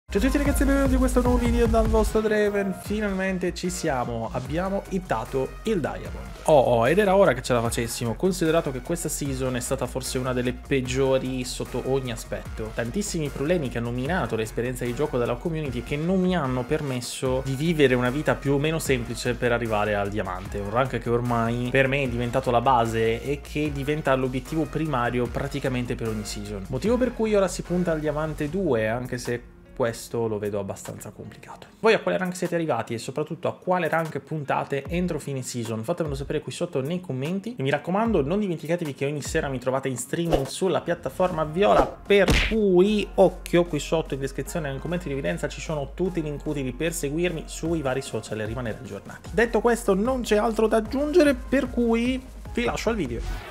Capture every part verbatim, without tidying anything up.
Ciao a tutti ragazzi e benvenuti in questo nuovo video dal vostro Draven. Finalmente ci siamo, abbiamo hittato il Diamond. Oh, oh, ed era ora che ce la facessimo, considerato che questa season è stata forse una delle peggiori sotto ogni aspetto. Tantissimi problemi che hanno minato l'esperienza di gioco della community, che non mi hanno permesso di vivere una vita più o meno semplice per arrivare al diamante. Un rank che ormai per me è diventato la base e che diventa l'obiettivo primario praticamente per ogni season. Motivo per cui ora si punta al diamante due, anche se questo lo vedo abbastanza complicato. Voi a quale rank siete arrivati e soprattutto a quale rank puntate entro fine season? Fatemelo sapere qui sotto nei commenti. E mi raccomando, non dimenticatevi che ogni sera mi trovate in streaming sulla piattaforma Viola, per cui occhio, qui sotto in descrizione e nei commenti di evidenza ci sono tutti i link utili per seguirmi sui vari social e rimanere aggiornati. Detto questo, non c'è altro da aggiungere, per cui vi lascio al video.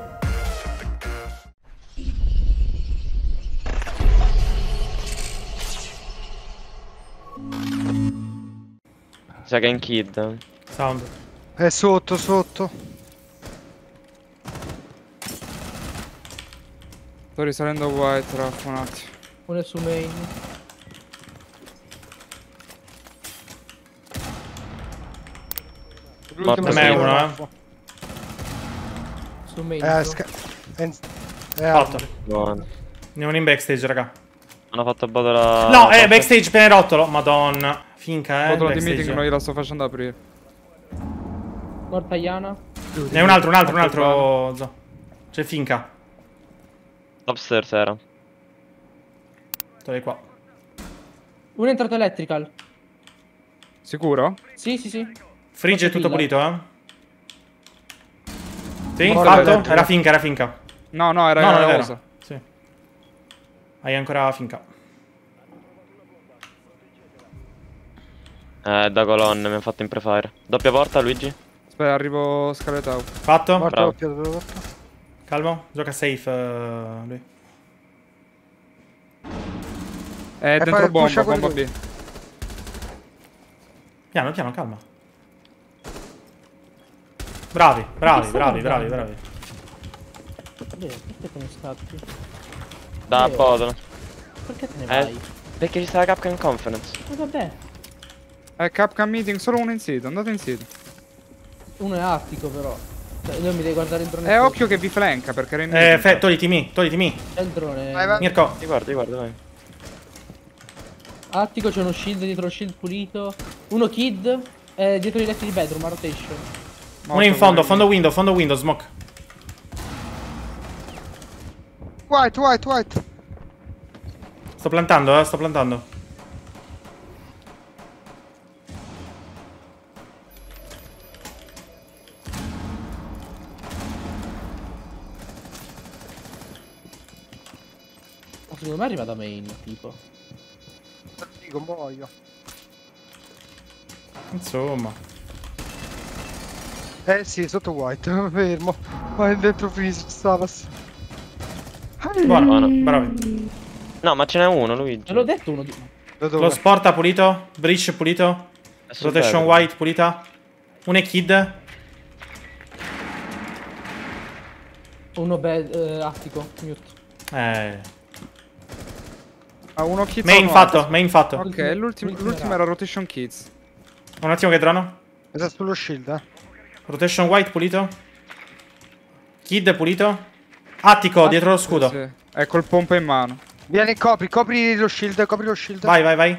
Sa che è in kid. Sound. È sotto, sotto. Sto risalendo white, Raff, un attimo. Uno è su main. Morto. A me è uno, eh. Su main. Eh, su. sca- è in- è Fatto. Buono. Andiamo in backstage, raga. Non ho fatto botola. No, eh, backstage pianerottolo. Madonna. Finca, eh. Botola di backstage. meeting non gliela sto facendo aprire. Morta Iana. Ne è un altro, un altro, un altro. Zo. C'è finca. Upstairs era. Dove qua? Uno è entrato electrical. Sicuro? Sì, sì, sì. Frigge è tutto pulito, eh. Sì, Morta fatto? elettrica. Era finca, era finca. No, no, era No, non è era vero. rosa. Sì. Hai ancora finca. Eh, da colonne, mi ha fatto in prefire. Doppia porta, Luigi. Aspetta, arrivo Scarlet Out. Fatto? morto, Bravo. occhio, dove porta? Calmo. Gioca safe, eh, lui. È poi dentro bomba, pusha bomba quelli B. Piano, piano, calma. Bravi, bravi, Che bravi, stanno bravi, andando? bravi. Beh, perché te ne scappi? Da Eh. botola. Perché te ne Eh, vai? perché ci sta la Capcom Conference. Ma vabbè. È Capcom meeting, solo uno in sito, andate in sito. Uno è attico però. Cioè, io mi devi guardare il drone. Eh, occhio che vi flanca perché era in Eh, meeting. fe, togliti me, togliti me. C'è il drone. Vai, vai. Mirko. Ti guardo, ti guardo, vai. Attico, c'è uno shield dietro lo shield pulito. Uno kid. Eh, dietro i letti di bedroom, a rotation. Uno in fondo, fondo window, fondo window, smoke. White, white, white. Sto plantando, eh, sto plantando. Ma secondo me arriva da main, tipo. Dico, muoio. Insomma. Eh sì, sotto white, fermo. Vai dentro freeze, Stavas. Buono, Buono. bravi. No, ma ce n'è uno, Luigi. Te l'ho detto uno di. Da dove? Lo sporta pulito. Breach pulito. È sul Rotation pedro. white pulita. Un è kid. Uno bed. Eh, attico. Mute. Eh. Ah, uno kids. Main uno fatto, out. main fatto. Ok, l'ultimo L'ultimo l'ultimo era- era Rotation Kids. Un attimo che drono. Sta sullo shield, eh. Rotation white pulito. Kid pulito. Attico, dietro lo scudo. Sì. È col pompa in mano. Vieni, copri, copri lo shield, copri lo shield. Vai, vai, vai.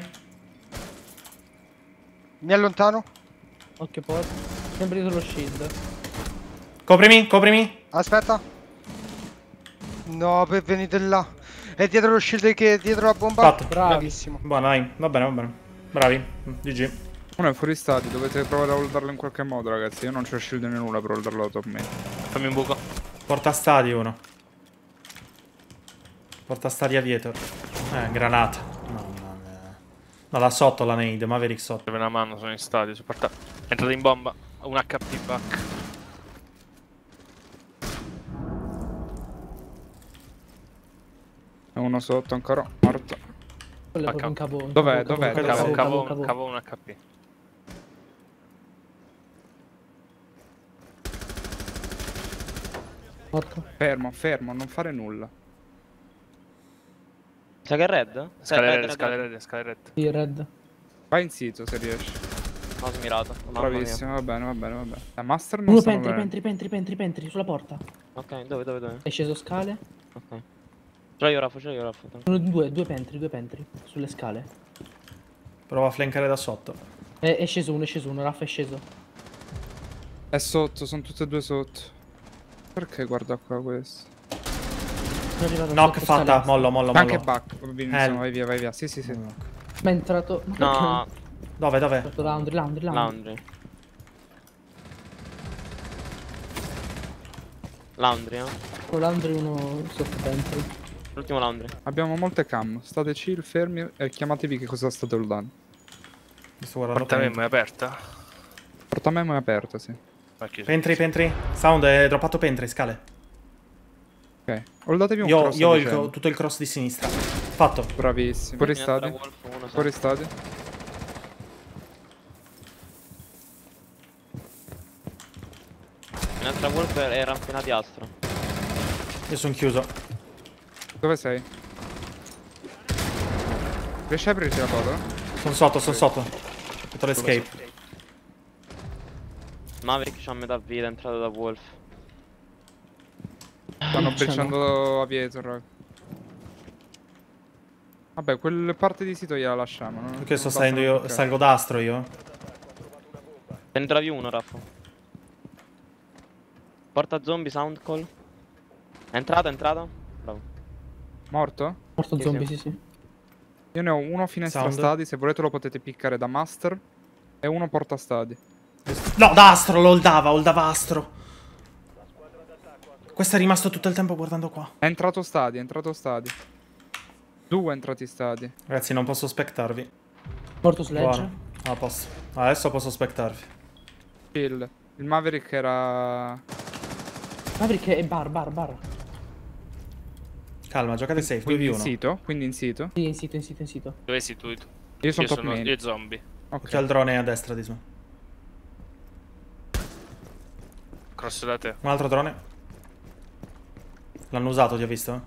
Mi allontano. Occhio porta. Sempre dietro lo shield. Coprimi, coprimi. Aspetta. No, per venite là. È dietro lo shield che è dietro la bomba. Fatto. Bravi. Bravissimo. Buono, dai. Va bene, va bene. Bravi. G G. Uno è fuori stati, dovete provare a holdarlo in qualche modo, ragazzi. Io non c'ho shield né nulla per holdarlo da top main. Fammi un buco. Porta stadi uno. Porta stadi a dietro. Eh, granata. Mamma mia. No, da sotto la nade, Maverick sotto. Serve una mano, sono in stadio, sono portato. È entrato in bomba, un H P back. E uno sotto ancora, morto. Quello è Ma proprio un cavo. un Dov'è? cavo, Dov'è? cavo, Cavo, cavo, cavo, cavo. cavo un H P. Morto. Fermo, fermo, non fare nulla. Sa che è red? Scale Red, red, red, scale red. red, scale red. Sì, red. Vai in sito se riesci. Ho smirato. Mamma mia. Bravissimo, va bene, va bene, va bene. La master non Uno stanno pentri, bene. pentri, pentri, pentri, pentri, sulla porta. Ok, dove, dove, dove? È sceso scale. Ok. Ce l'ho io, Raffo, ce l'ho io, Raffo. Uno, due, due pentri, due pentri. Sulle scale. Prova a flankare da sotto. È, è sceso uno, è sceso uno, Raff è sceso. È sotto, sono tutte e due sotto. Perché guarda qua questo? È arrivato Knock sotto fatta, scale. mollo, mollo, mollo. Anche back. Va benissimo, Eh. vai via, vai via. Sì, sì, sì. Ma è entrato... Ma No, Dove, dove? perché? È entrato Laundry, Laundry, Laundry. Laundry. Laundry, eh? Con Laundry uno sotto pentri. L'ultimo Laundry. Abbiamo molte cam. State chill, fermi e chiamatevi che cosa state holdando. Mi sto guardando Porta pentri. memo è aperta? Portamemo è aperto, sì. Ok. Pentri, pentri. Sound è droppato pentri, scale. Ok. Holdatevi un Io, cross io ho a il- vicenda. tutto il cross di sinistra. Fatto. Bravissimo. Fuori Un'altra stadi. Wolf, uno sa. Fuori stadi. Un'altra Wolf è rampinati astro. Io sono chiuso. Dove sei? Riesci a aprirti la porta? Sono sotto, sono sotto. Ho fatto l'escape. Maverick c'ha metà vita, è entrato da Wolf. Stanno Bricciano. bricciando Aviator, raga. Vabbè, quel parte di sito gliela lasciamo. No? Perché sto Non salendo io, bastano salgo d'astro io. Te ne trovi uno, Raffo. Porta zombie, sound call. È entrato, è entrato. Bravo. toccare. Morto? Morto Sì, zombie, sì. sì, sì. Io ne ho uno finestra Sound. stadi, se volete lo potete piccare da master. E uno porta stadi. No, d'astro, lo holdava, holdava astro. Questo è rimasto tutto il tempo guardando qua. È entrato stadi, è entrato stadi. Due entrati stadi. Ragazzi, non posso spectarvi. Morto sledge. Buono. Ah, posso. Adesso posso spectarvi. Kill. Il Maverick era... Maverick è bar, bar, bar. Calma, giocate safe, due Quindi v in uno. sito? Quindi in sito? Sì, in sito, in sito, in sito. Dove sei tu? tu? Io sono Io top sono main. io e zombie. Ok. C'è il drone a destra di me. Cross da te. Un altro drone. L'hanno usato, ti ho visto?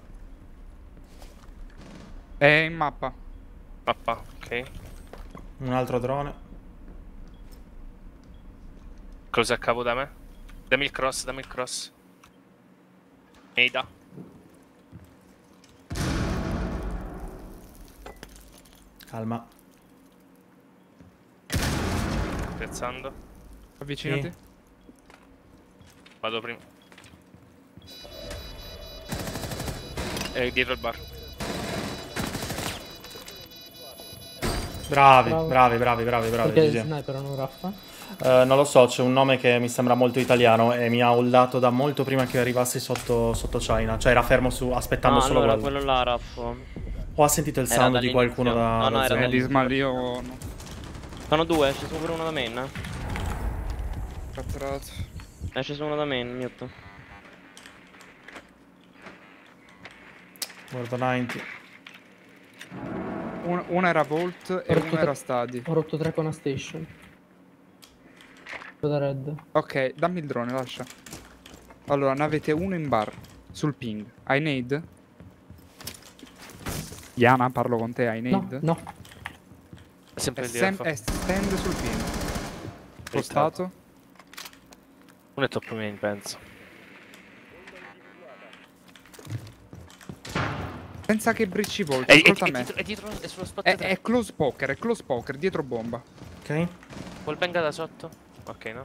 È in mappa. Mappa, ok. Un altro drone. Close a capo da me. Dammi il cross, dammi il cross. Eida. Calma. Piazzando. Avvicinati. Sì. Vado prima. E dietro il bar. Bravi, Bravo. bravi, bravi, bravi, bravi. Perché G G. sniper non raffa. Eh, non lo so, c'è un nome che mi sembra molto italiano e mi ha holdato da molto prima che io arrivassi sotto, sotto China. Cioè era fermo su, aspettando No, solo allora quello. quello là, Raffo. O ha sentito il Era sound di dall'inizio. qualcuno da... No, no, da era zona. Eh, di Smal, io... no. Sono due, è sceso pure uno da main, eh. Catturato. È sceso uno da main, mute. Guarda novanta. Un- una era Volt e Porto una tre- era Stadi. Ho rotto tre con una station. Da red. Ok, dammi il drone, lascia. Allora, ne avete uno in bar. Sul ping. Hai nade? Iana, parlo con te, hai No, nade? no. È sempre È, lì. sem- Raffo. è stand sul ping. Spostato. Uno è top main, penso. Pensa che bricci Volt, È, è, ascolta è me. dietro, è dietro, è sullo spot. È, tre. è close poker, è close poker, dietro bomba. Ok. Col benga da sotto. Ok, no?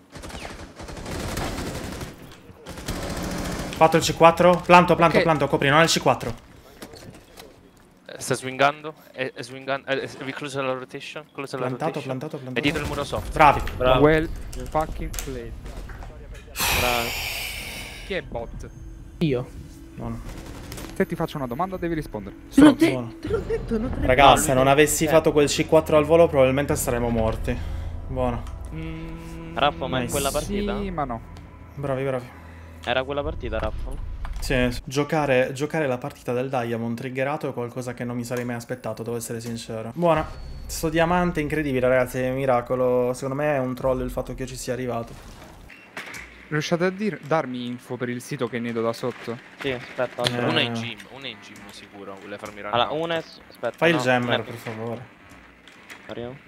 Fatto il C quattro. Planto, planto, Ok. planto, copri, non è il C quattro. Eh, Sta swingando. È, è swingando. È, è close alla rotation. Close alla Plantato, rotation. plantato, È plantato. dietro il muro soft. Bravi. Bravo. Well fucking played. Bravo. Chi è bot? Io. Buono. Se ti faccio una domanda devi rispondere. Te l'ho, Stronzo, de- buono. te l'ho detto, non te Ragazzi, No, se lui- non avessi eh. fatto quel C quattro al volo probabilmente saremmo morti. Buono. Mm, Raffo, ma in nice. quella partita? Sì, ma no. Bravi, bravi. Era quella partita, Raffo? Sì, sì. Giocare, giocare la partita del Diamond triggerato è qualcosa che non mi sarei mai aspettato, devo essere sincero. Buona. Sto diamante incredibile, ragazzi, è un miracolo. Secondo me è un troll il fatto che io ci sia arrivato. Riuscite a dir- darmi info per il sito che nido da sotto? Sì, aspetta. Eh. aspetta. Una in gym, una in gym sicuro. Vuole farmi running Allora, out. una è... s- Aspetta, Fai il no, jammer, non è- per favore. Arrivo.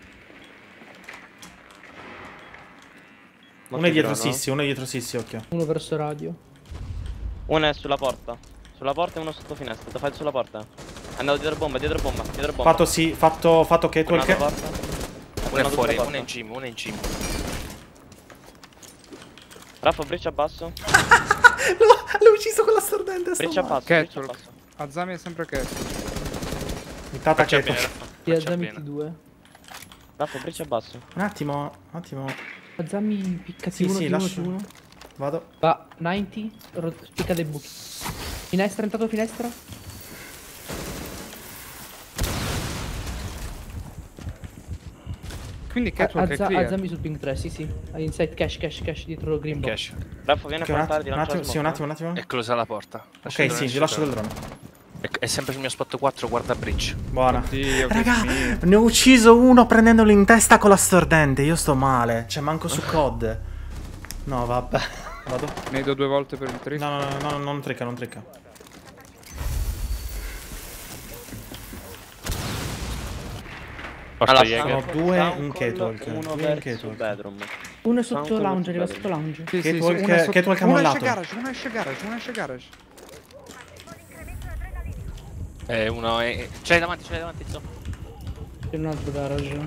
Uno è dietro Molto Sissi, uno è dietro Sissi, occhio. Uno verso radio. Uno è sulla porta. Sulla porta e uno sotto finestra. Lo fai sulla porta. È andato dietro bomba, dietro bomba, dietro bomba. Fatto sì, fatto, fatto che tu il Una che... porta. Una è fuori, porta. una in gym, una in gym. Raffo, briccia basso. L'ho ucciso con la stordente, sto Briccia male. basso, briccia Catwalk. basso. Azami è sempre catwalk. Mitata Faccia che... bene, Raffa. Sì, Faccia Azami bene. T due. Raffo, briccia basso. Un attimo, un attimo. Azami piccati Sì, uno, sì, T uno, lascio. T uno. Vado. Va, novanta, ro- spicca dei buchi. Finestra, entrato finestra. Quindi catwalk è Azza- clear. Azami sul ping tre, sì sì. Inside cash, cash, cash dietro green box. Cash. Raffo, vieni Ok, a un portare attimo, di un lanciare attimo, sì, un attimo, un attimo. È close la porta. Lascia Ok, il sì, drone vi lascio il uscire. drone. È, è sempre sul mio spot quattro, guarda bridge. Buona. Oddio, che Raga, schifo. ne ho ucciso uno prendendolo in testa con la stordente. Io sto male. Cioè, manco su C O D. No, vabbè. Vado. Ne do due volte per il trip. No, no, no, no, non tricca, non tricca. Porta Allora, Jäger. sono due Soundcall, in catwalk, Uno due in verso catwalk. bedroom. Uno è sotto Soundcall lounge, arriva verso sotto lounge. Sì, sì, sì, Catwalk- uno è sotto- catwalk uno mollato. esce garage, uno esce garage, uno esce garage. Eh, uno è... Ce l'hai davanti, ce l'hai davanti, Zo. C'è un altro garage.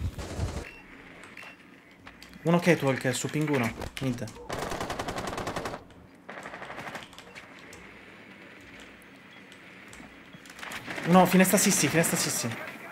Uno catwalk su ping uno. Mid. No, finestra Sissi, finestra Sissi.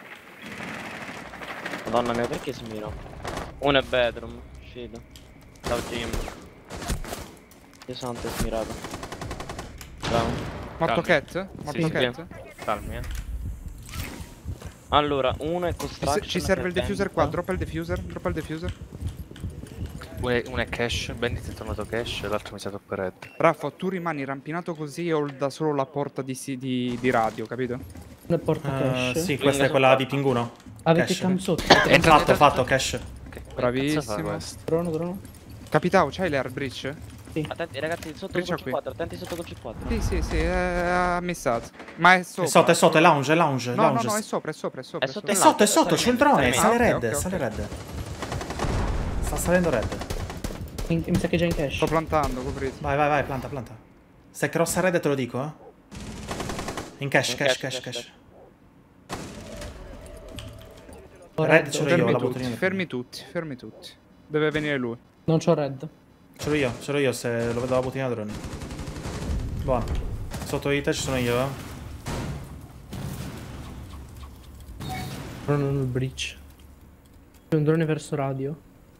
Madonna mia, perché si mira? Uno è bedroom, uscito. Ciao Jim. Dio santo, è smirato. Ciao. Morto Calmi. cat? Morto Sì, cat? Calmi, eh. Allora, uno è Ci, construction. se- ci serve il che diffuser qua, tenta. droppa il diffuser, droppa il diffuser. Uno è, uno è cash, Bandit è tornato cash e l'altro mi sa top red. Raffo, tu rimani rampinato così e holda solo la porta di, si- di, di radio, capito? Uno è porta Eh, cash. sì, questa è quella di ping uno. Avete cash. cam sotto. Entra, Fatto, entra, fatto, entra. cash. Che cazzo fa Bravissimo. questo? Drono, drono. Capitao, c'hai l'air breach? Attenti ragazzi, sotto Breccia col C quattro, attenti sotto col C quattro. Sì, sì, sì, ha missato. Ma è È sopra. sotto, è sotto, è lounge, è lounge, No, lounge. no, no, è sopra, è sopra, è sopra. È sotto È il sotto, è launch, sotto, c'è il drone, salendo, sale salendo. red, Ah, ok, sale ok. red. Sta salendo red. In- mi sa che è già in cash. Sto plantando, coprite. Vai, vai, vai, planta, planta. Se crossa red te lo dico, eh. In cash, In cash, cash, cash, cash, cash. Ho Red red. ce l'ho io, Fermi la tutti, bottiglia. fermi tutti, fermi tutti. Deve venire lui. Non c'ho red. Ce l'ho io, ce l'ho io se lo vedo la bottiglia drone. Buono. Sotto di te ci sono io, eh. Drono nel breach. C'è un drone verso radio.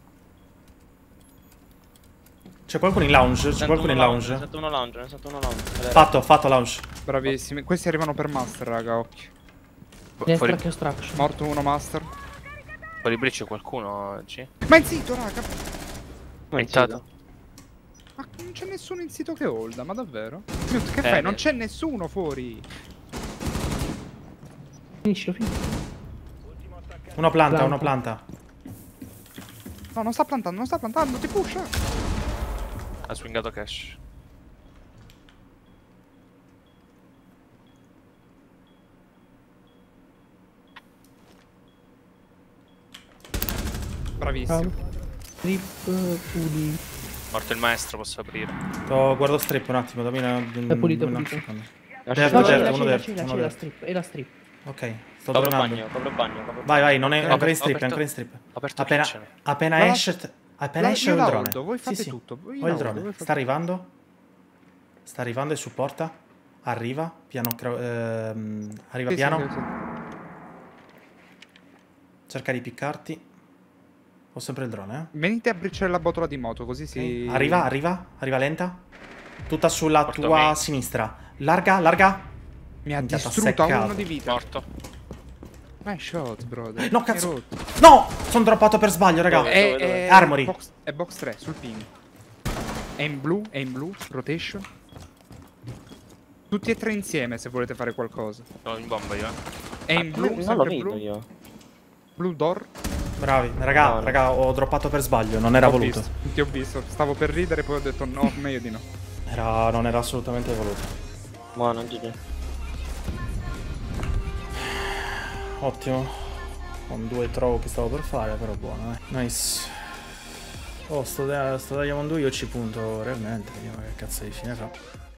C'è qualcuno in lounge, c'è Sento qualcuno in uno lounge. Ne sento uno lounge, ne sento uno lounge. Vedete? Fatto, fatto lounge. Bravissimi. Questi arrivano per master, raga, occhio. Finestra Fuori, che extraction. Morto uno master. fuori bridge c'è qualcuno oggi? Ma in sito, raga. Come Entrato. Ma non c'è nessuno in sito che holda, ma davvero? Mute, che Eh, fai? Non eh. c'è nessuno fuori. Finiscilo, finiscilo. Uno planta, Planta. uno planta. No, non sta plantando, non sta plantando, ti pusha. Ha swingato cash. Bravissimo. Trip, puli. Morto il maestro, posso aprire. Sto- guardo strip un attimo, dammi una... È pulito, un pulito. secondo. Lascia Dead, No, il c'è dead, la, uno c'è la, dead, c'è la, uno c'è la dead. strip. E la strip. Ok, sto Copro tornando. bagno, copro bagno, copro Vai, vai, non è Eh, ancora in ho strip, è aperto- ancora in strip. Ho aperto Appena, kitchen. appena Ma la- esce, appena la- esce io ho il la drone. holdo, voi Sì, fate sì. tutto, io Ho la il holdo, drone. voi fate- Sta arrivando. Sta arrivando e supporta. Arriva, piano, cro- ehm, arriva Sì, sì, piano. sì, sì. Cerca di piccarti. Ho sempre il drone, Venite a briciare la botola di moto, così eh. si... Ok. Arriva, arriva, arriva lenta. Tutta sulla Porto tua main. sinistra. Larga, larga. Mi ha Minchia, t'ha distrutto a seccato. uno di vita. Morto. Nice shot, brother. No, Mi cazzo. hai rotto. No! Sono droppato per sbaglio, raga. Dove? È, dove? è Armory. Box, è box tre, sul ping. È in blu, è in blu, rotation. Tutti e tre insieme se volete fare qualcosa. Sono in bomba io, eh. È in blu, non lo sempre vedo blu. io. Blue door. Bravi, raga, No, no. raga, ho droppato per sbaglio, non era Ho voluto. visto, ti ho visto. Stavo per ridere, poi ho detto no, meglio di no. Era, non era assolutamente voluto. Buono, G G. Ottimo. Con due throw che stavo per fare, però buono, eh. Nice. Oh, sto, sto Diamond due io ci punto realmente, vediamo che cazzo di fine fa.